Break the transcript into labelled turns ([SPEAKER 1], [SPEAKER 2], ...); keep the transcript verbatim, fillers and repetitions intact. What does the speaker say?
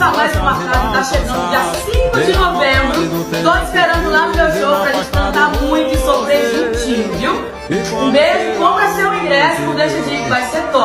[SPEAKER 1] tá mais marcado, tá chegando dia cinco de novembro. Tô esperando lá no meu show pra gente cantar muito e sofrer juntinho, viu? Um beijo, compra seu ingresso, não deixa de ir, que vai ser top.